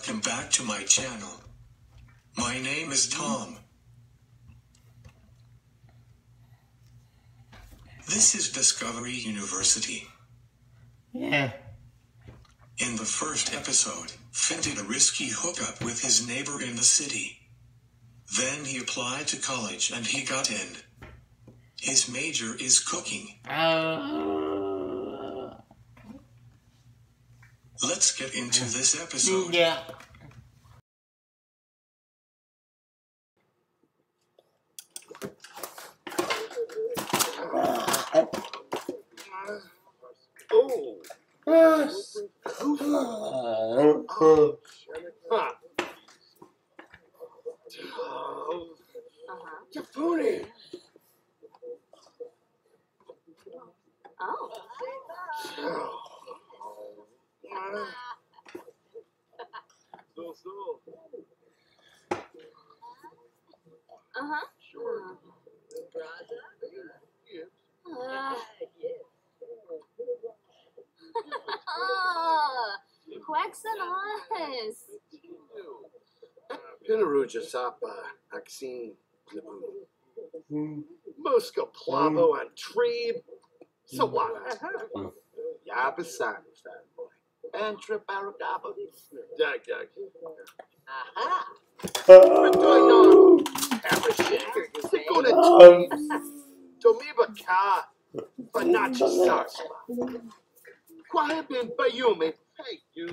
Welcome back to my channel. My name is Tom. This is Discovery University. Yeah. In the first episode, Finn did a risky hookup with his neighbor in the city. Then he applied to college and he got in. His major is cooking. Let's get into this episode. Yeah. Oh. Yes. Jafuni. Oh. Uh-huh. Sure. Quacks and eyes. Pinaruja Sapa, Axine, Muska Plavo and Trebe, Sawada, Yabasan, fat boy, and Trip Aragaba. Dag. Aha! Doyon, Abashik, Sikuna Tomiba Ka, Banachi Sarsma. Quiet bin Bayumi. Hey, you.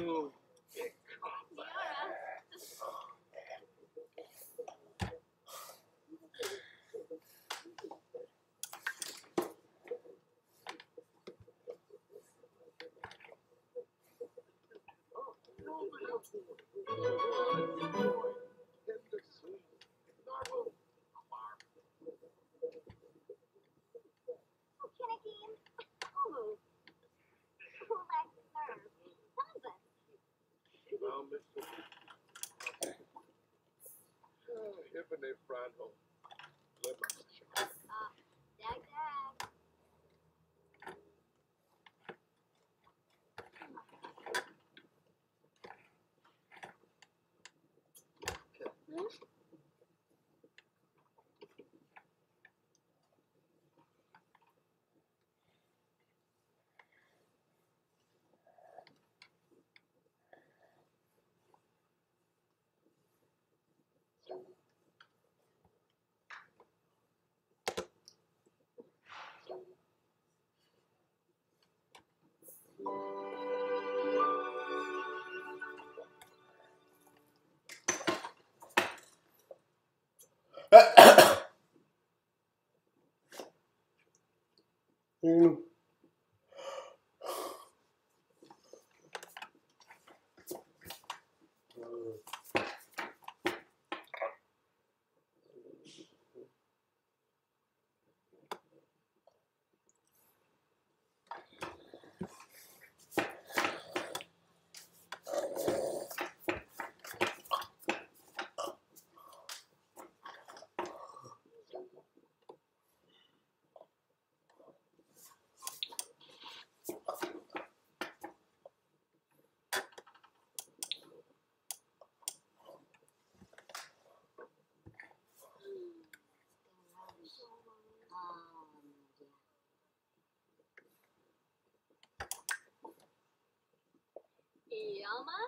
Yama?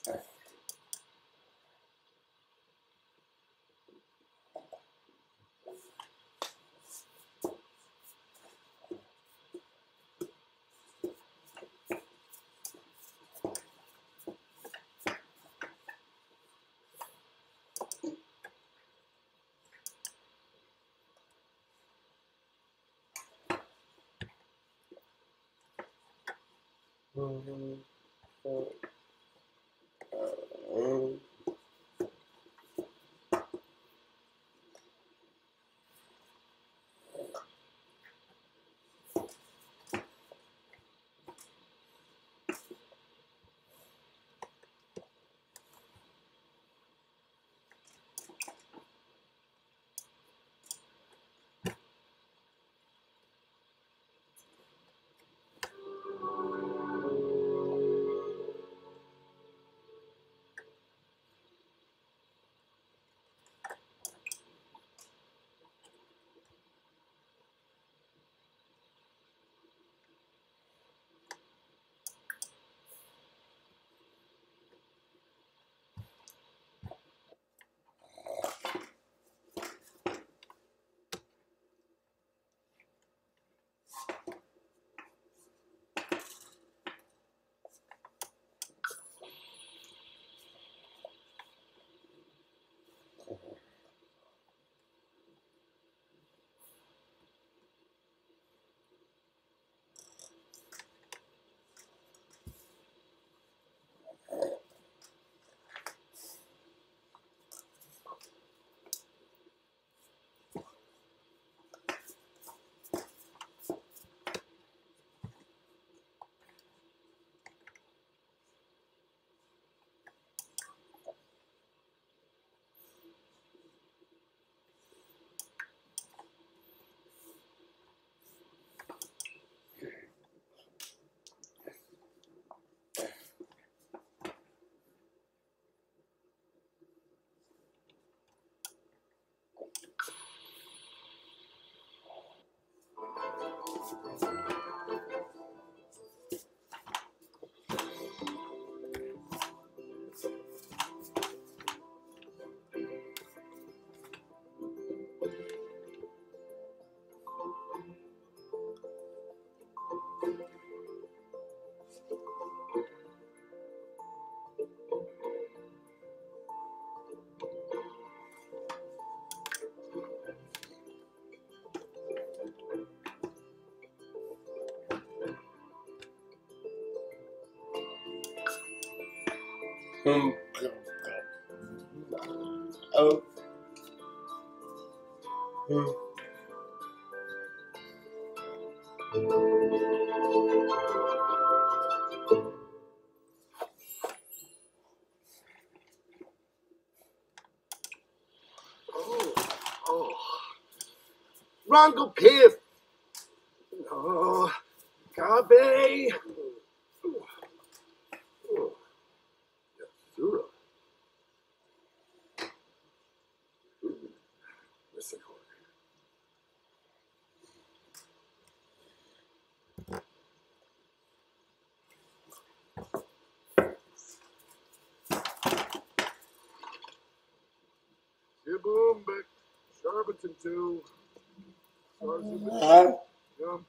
Oh. Rongo Piv. Oh, Gabe. Yasura. Listen, Boom, Sharbaton 2. Yum.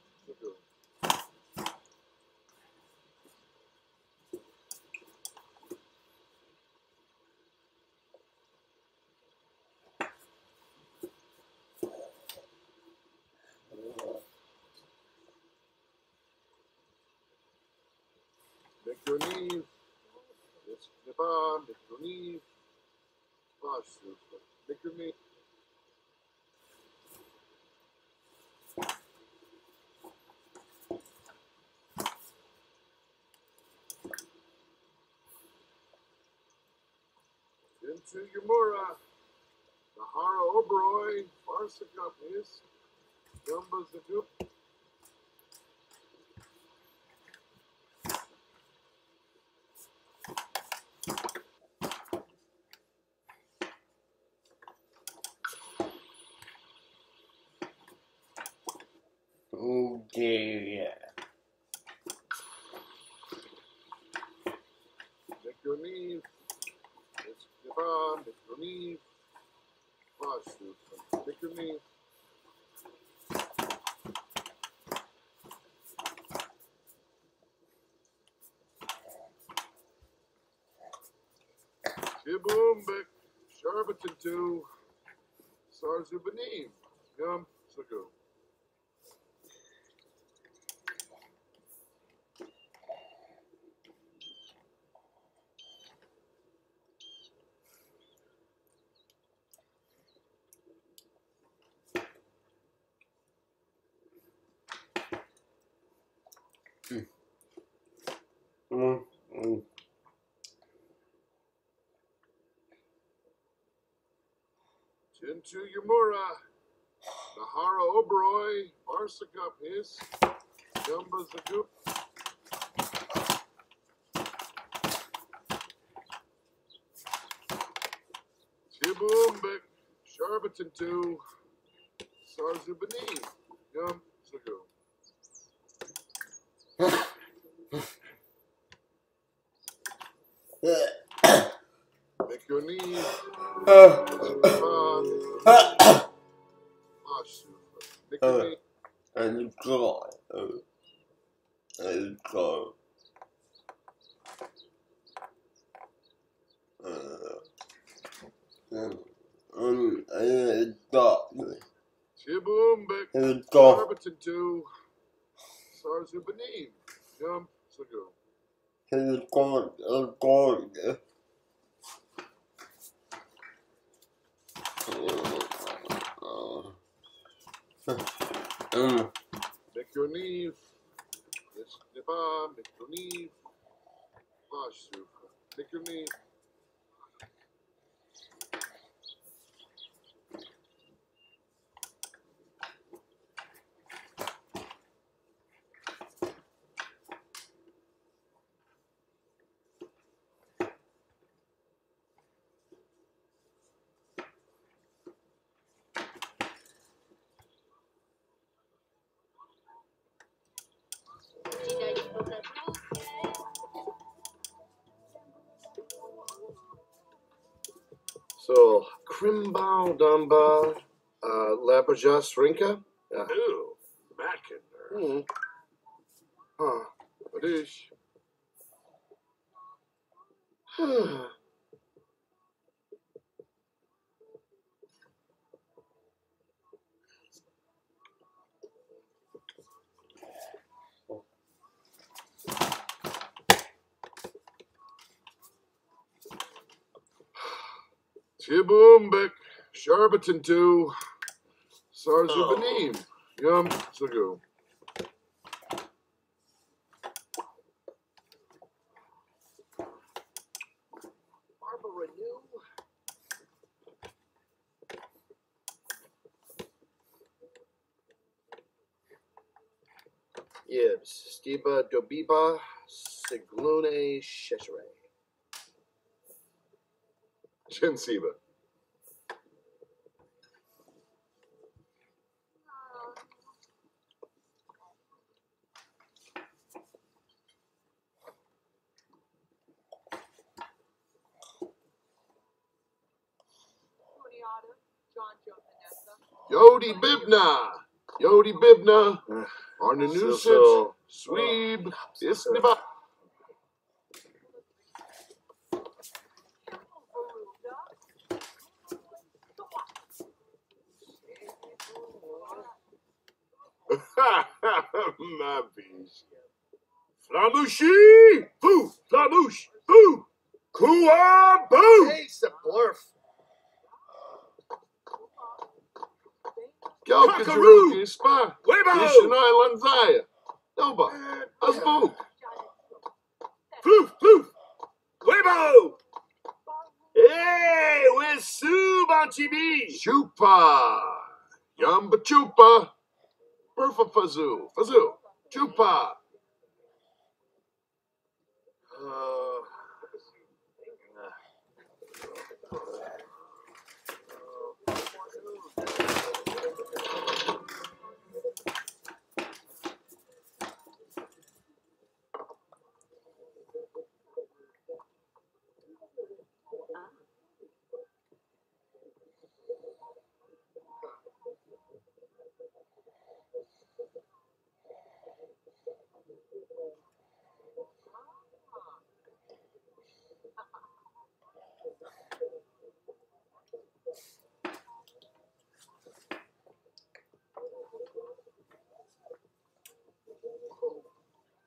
Make your knees. Yes, Nepal, make your knees. Make your knees. Into Yamura. Nahara Oberoi. Farsaka is. Gumba Zagup. Oh dear. Make your knees. Stepan, Mikroniv, Vashu, Mikroniv. Shibumbek, Sharbatin 2, Sarzubanim, Yum, Sugu. Chintu Yamura, Nahara Oberoi, Barsakup His, Yumba Zagup. Shibumbek, Sharbatin 2, Sarzubanim, Yum, Zagu. Make your knees, make your knees. And God. And God. Shibumbek, And God. Sharbatin 2, Sarzubanim, Yum, Zagu. And God. And God. Make your knees, Stepan, make your knees. Vashu, make your knees. So, Krimbal Dumba, Lapajas Rinka? Ooh, Mackinder. Huh, Badish. Chibumbek, Sharbatin 2, Sarzubanim, Yum, Zagu. Barbara New. Yibs, Stiba Dobiba, Siglune Sheshere. Chinsiba. Yodi Bibna, Yodi Bibna, Arnanusit, Sweeb, Isniba. My beast. Flamouchi! Boo! Flamouche! Boo! Kua! Boo! Hey, it's a blurf. Galkajaruki Spa. Yishanai Lanzaya. Noba. Azboo. Floof! Floof! Weibo! Hey, we're Sue Banchibi. Chupa. Yamba Chupa. Burfa Fazoo. Fazoo. Chupa.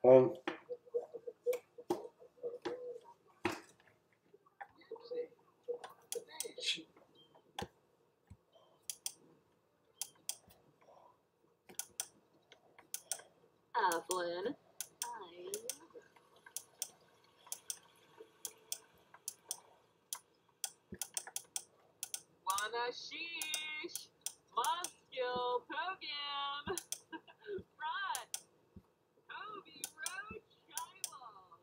Evelyn. Wanashish, Muskil, Pogam, Rod, Toby, Roach, Shiloh.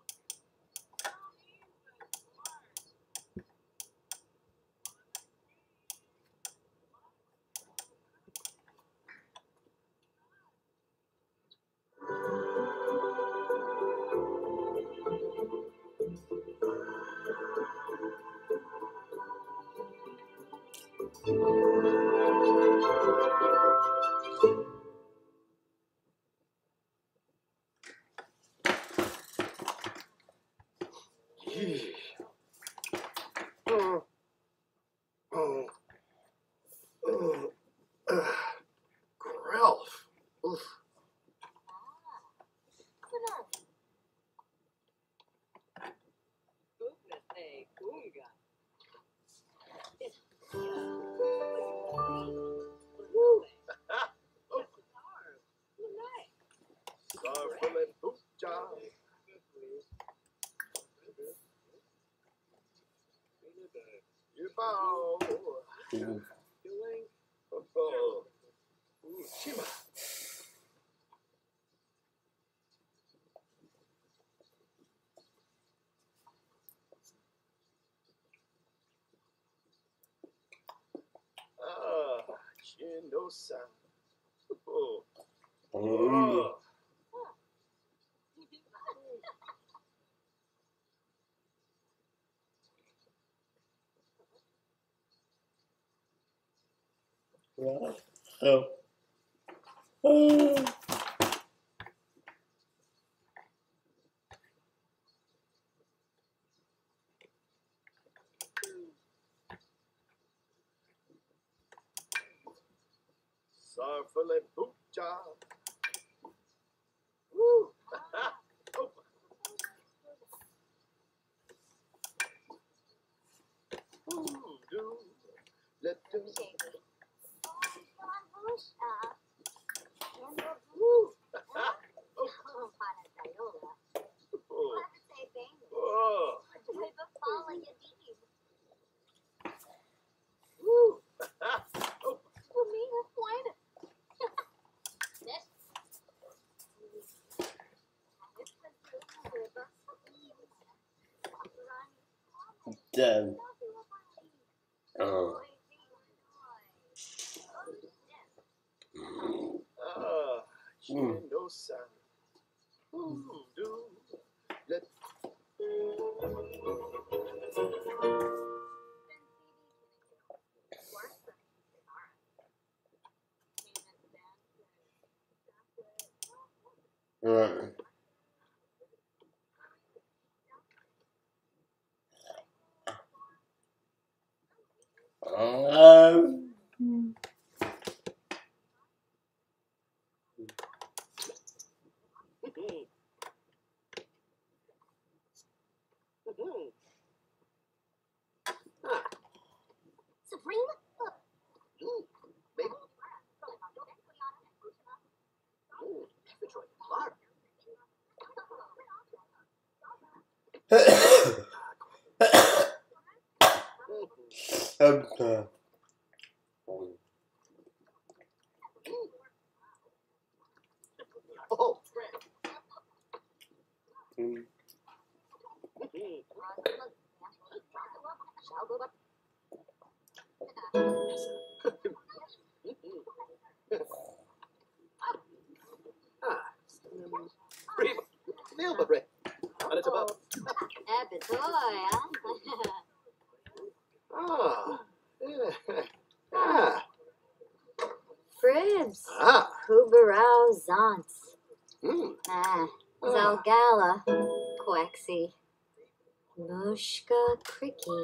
Ralph. Oof. Ugnate, Unga. Sarfale Pucha. You bow. Oh. Shima. Ah, Chino-san. Oh. Oh. Sarfale Pucha. Woo. Oh. Ooh, let them. Woo. Oh. Oh. Woo. Oh. Damn. Oh. Ah, Chino-san. Do let. Right. Supreme? Baby. Detroit Clark. Oh. Prima. Melba bread. And it's about. Ah. Ah. Fribs, Ah. Huberau Zants, Ah. Zalgala, Quexy, Mushka Cricky,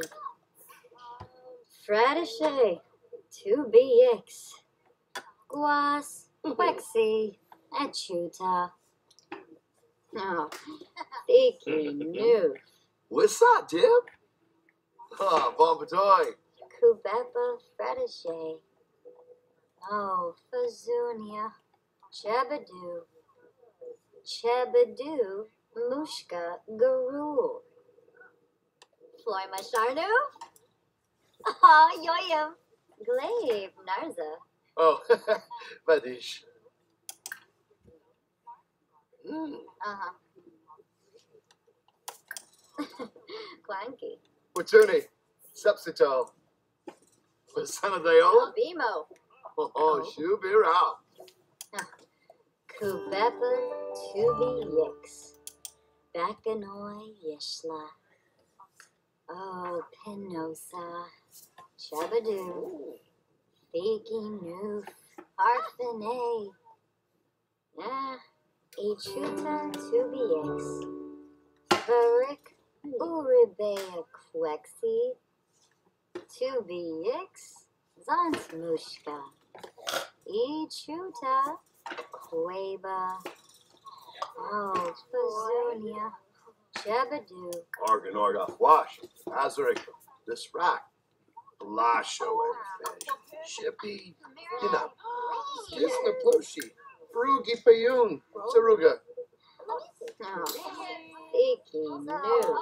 Fradishay, 2BX, Guas, Quexy, Echuta, Oh, Tiki Noof. What's that, Dib? Ah, bon patoy. Kubepa Fredishay. Oh, Fazunia. Chebadoo. Chebadoo. Mushka Garul. Floy Masharnu. Ah, Yoyam. Glaive Narza. Oh, Vadish. Uh-huh. Clanky. Watuni. Substito. Sanadeola. Bimo. Oh, Shubira. Kubepa Tubi Yix. Bakanoy Yishla. Oh, Pinosa. Chabadoo. Fiki Noof. Arfine. Ichuta Tubi Yix. Varik Uribea Quexi. Tubi Yix. Zansmushka. Ichuta Queba. Oh, Fazunia. Jabadoo. Arganorga Wash. Azarik. This rack. Lasho and fish. Shippy. You know. Kisna Plushi. Frugi Payun. Saruga. Oh, Icky Noob.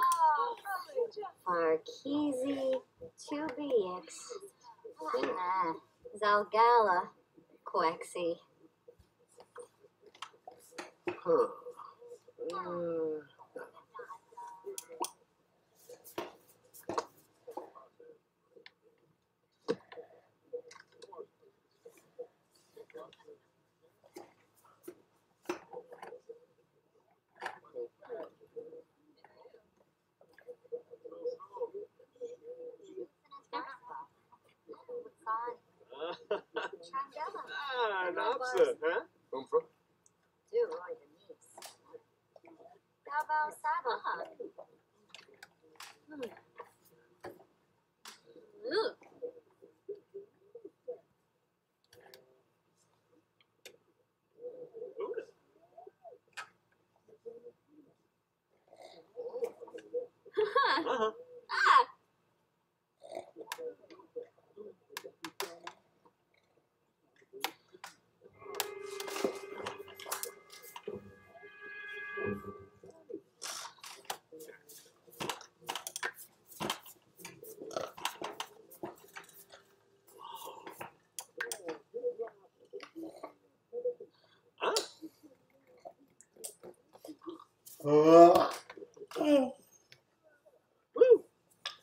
Farkizi. Tubix. Zalgala. Quexi. Huh. Napsa, huh? Umfra. Do Roy Denise. Gabo Saba. Uh-huh. Woo!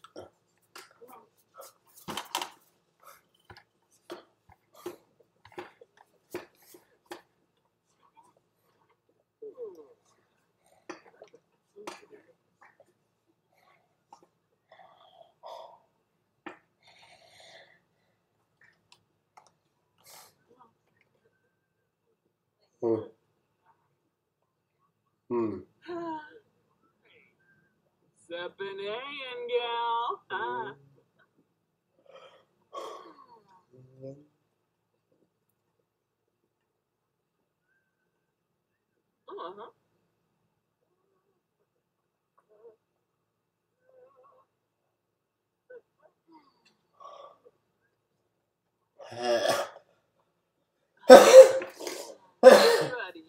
Sepanayan gal. Uh-huh. Ready.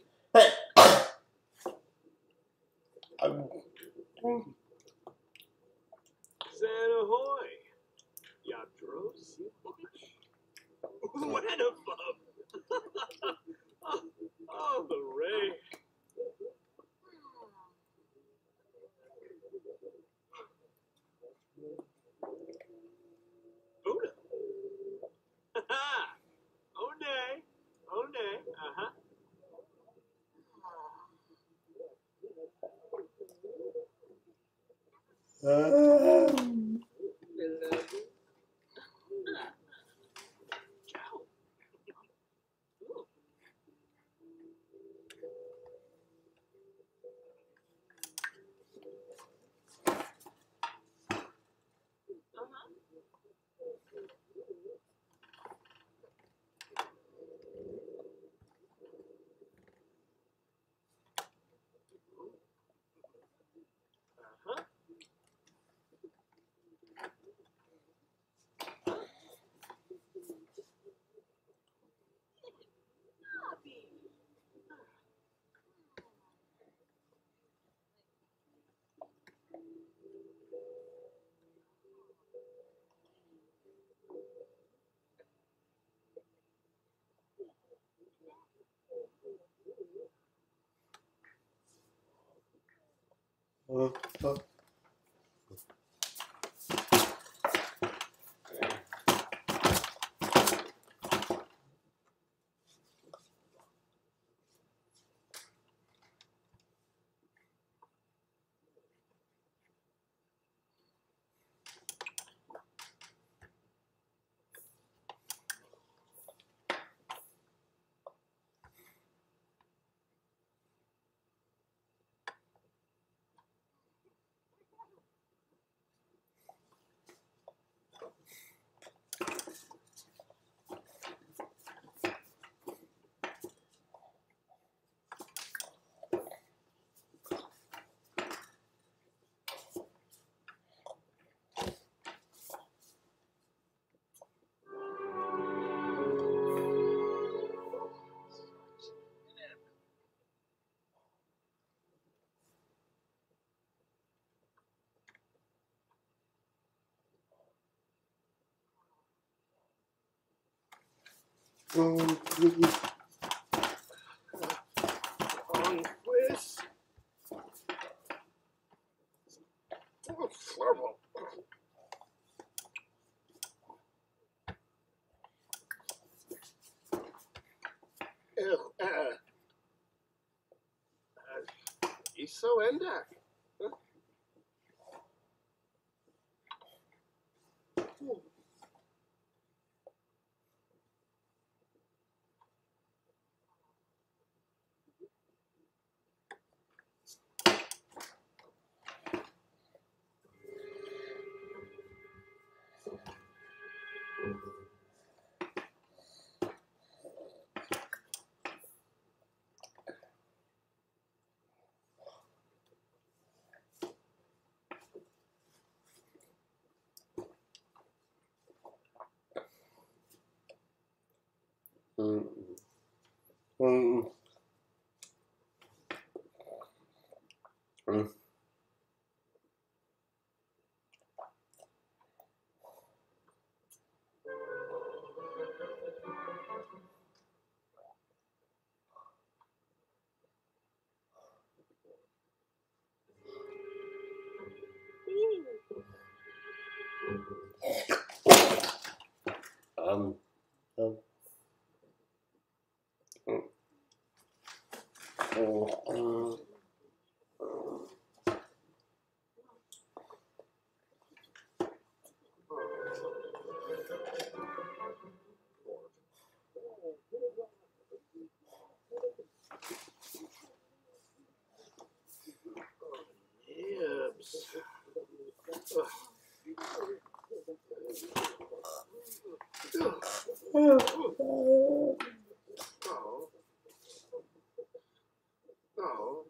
San ahoy. Yadros. What a bub. Oh, hooray. Buddha. Oh, nay. Oh, nay. Uh-huh. On quiz. Oh, Flurble. Iso Endak. Huh? um, Nibs. Oh. Oh.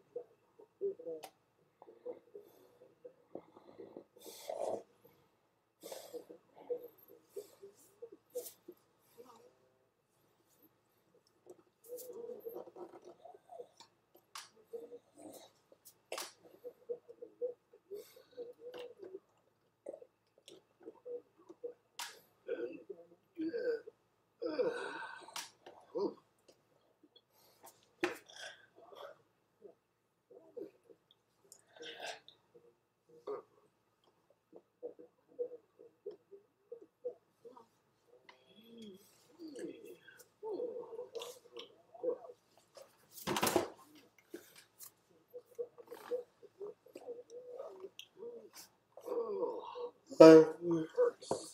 Hurts.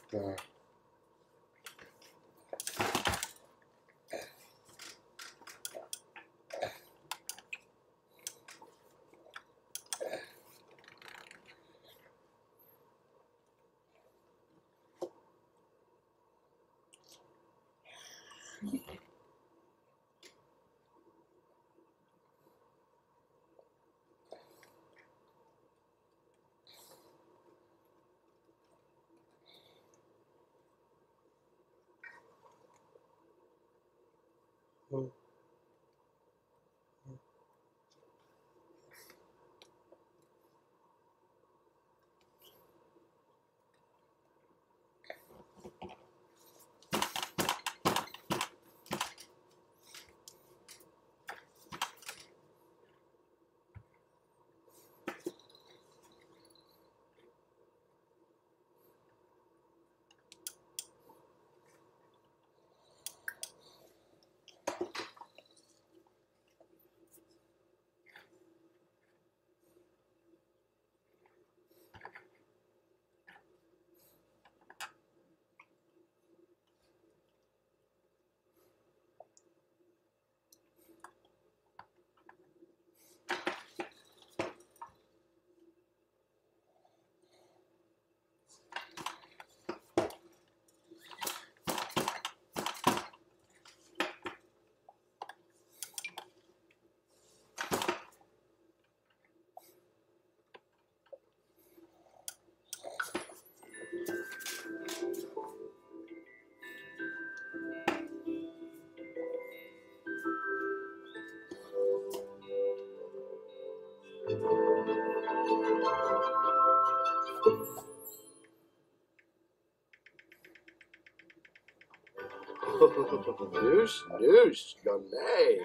Noosh, Gunday.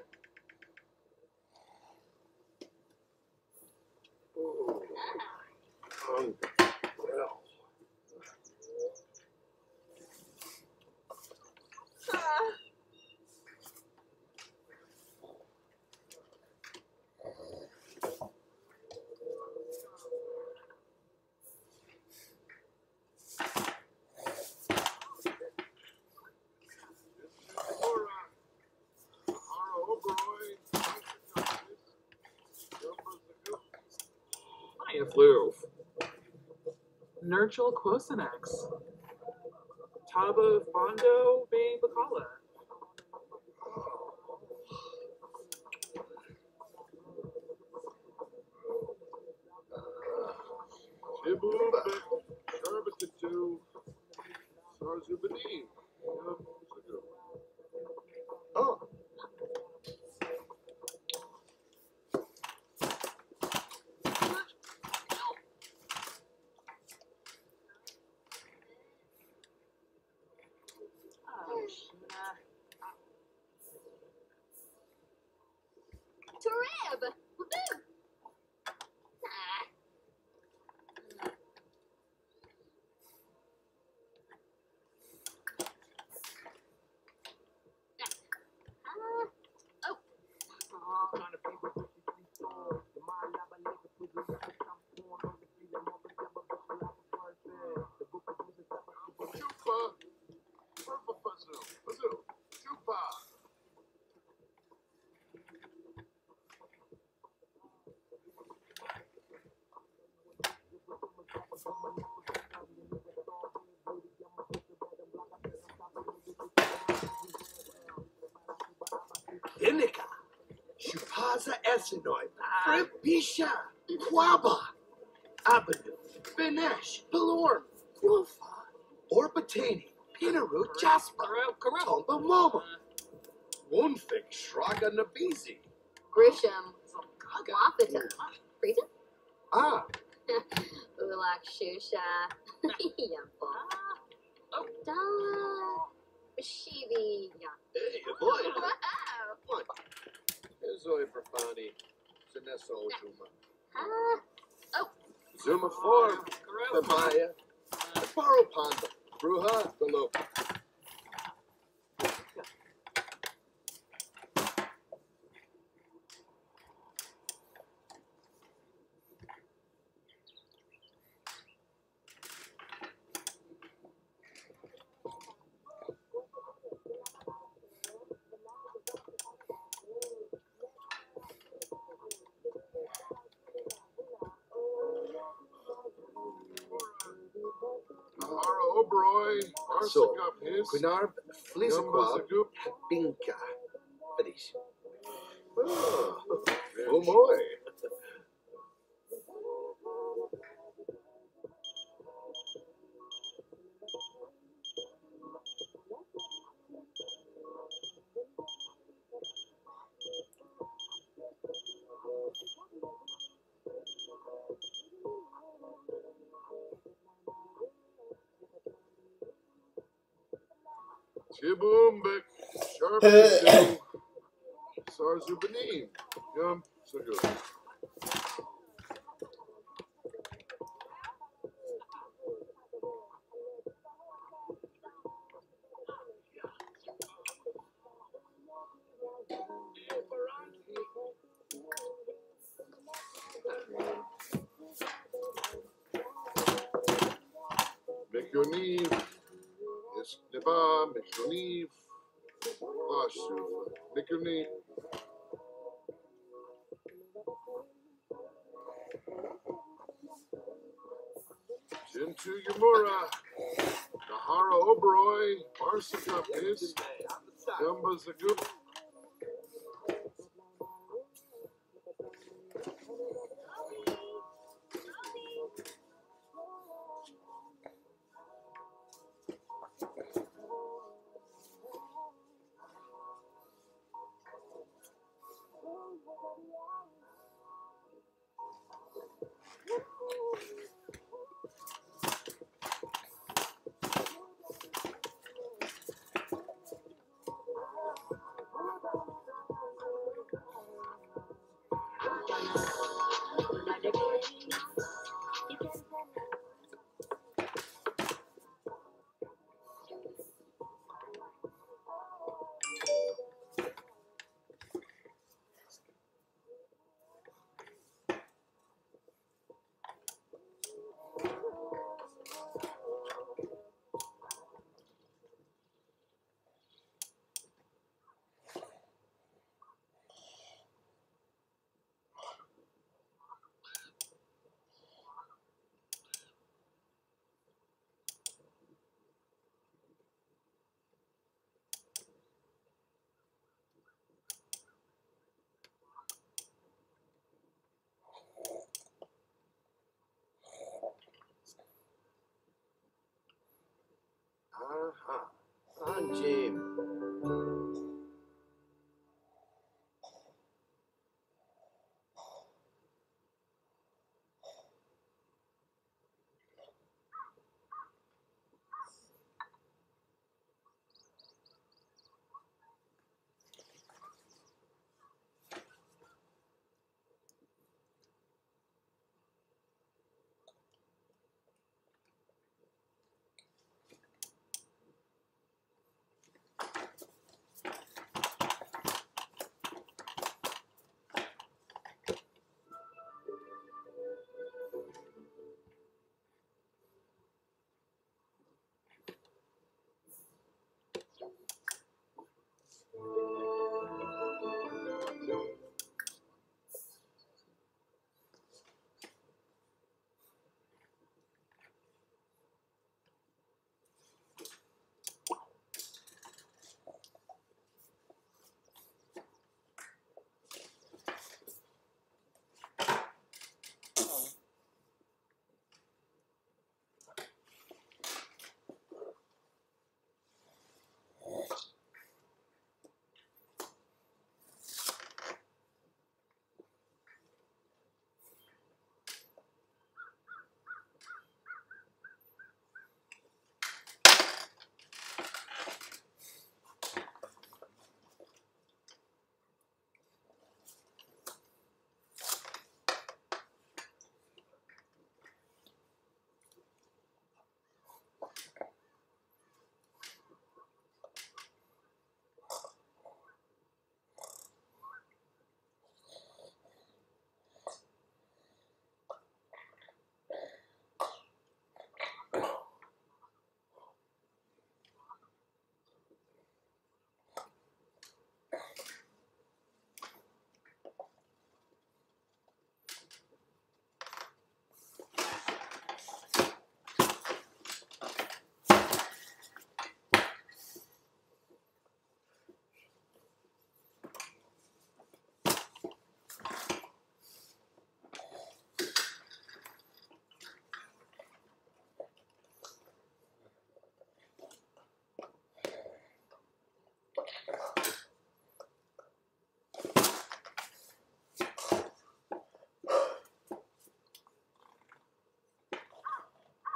Well. Maya Floof. Nurchal Quosanex. Taba Fondo Bay Bacala. Shibu, Sherbatitu, Sarzubani. Oh. Tarib! Woohoo! Ah. Oh. Chupa. Purple Fazoo. Chupa. Inika, Chupaza Esinoi, Fripisha, Quaba, Abadu, Benesh, Pelorm, Quilfa, Orbatani, Pinaru, Jasper, Tomba Mama, Woonfik, Shraga Nabizi. Grisham. Wapita. Frieza? Ah, Ulak Shusha. Yampo. Dala. Shibi. hey, boy. Wow. Ezoi Profani. Sinessa Ojuma. Oh. Zuma Form. Famaya. Paro Panda. Bruja. Below. Obroy, So, Arsakop his, Quinarb Flizaquab Gumbazagoop. Habinka. Feliz. Oh boy. Chibumbek, Sharp Sarzubanim, Yum, so good. Mekyoniv, Esneba, Mekyoniv, Vashuv, Mekyoniv. Jintu Yamura, Nahara Obroy, Arsakop his, Gumbazagoop.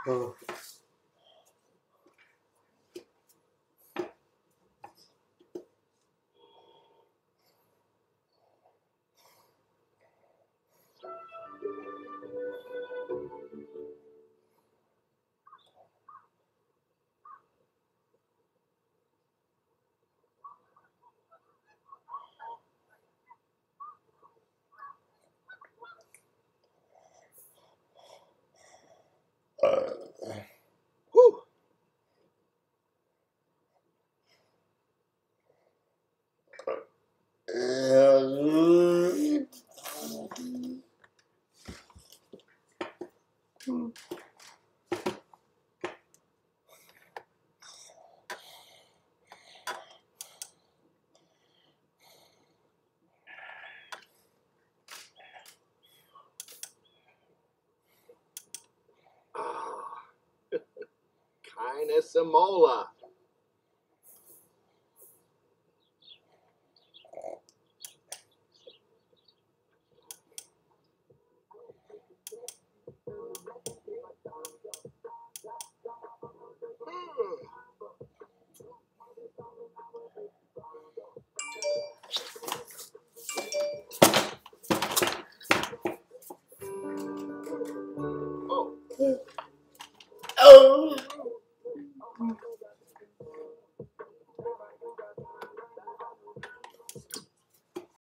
Oh. Whew. Ah. Kindness and mola.